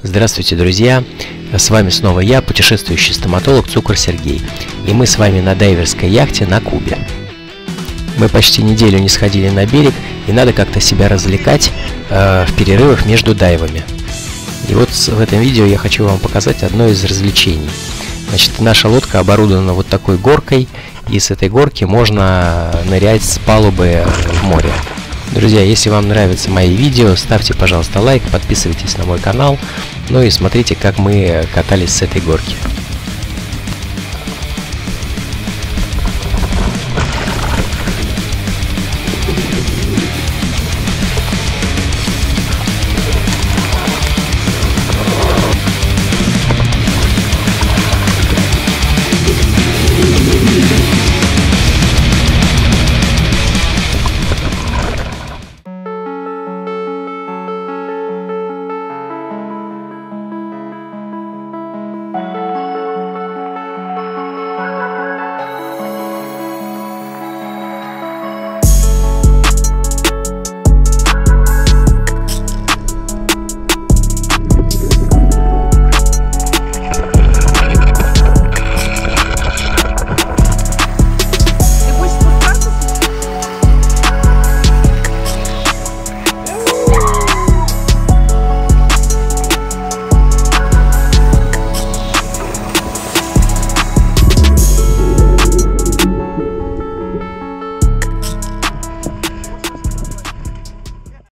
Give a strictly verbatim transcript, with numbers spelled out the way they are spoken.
Здравствуйте, друзья! С вами снова я, путешествующий стоматолог Цукор Сергей. И мы с вами на дайверской яхте на Кубе. Мы почти неделю не сходили на берег, и надо как-то себя развлекать э, в перерывах между дайвами. И вот в этом видео я хочу вам показать одно из развлечений. Значит, наша лодка оборудована вот такой горкой, и с этой горки можно нырять с палубы в море. Друзья, если вам нравятся мои видео, ставьте, пожалуйста, лайк, подписывайтесь на мой канал, ну и смотрите, как мы катались с этой горки.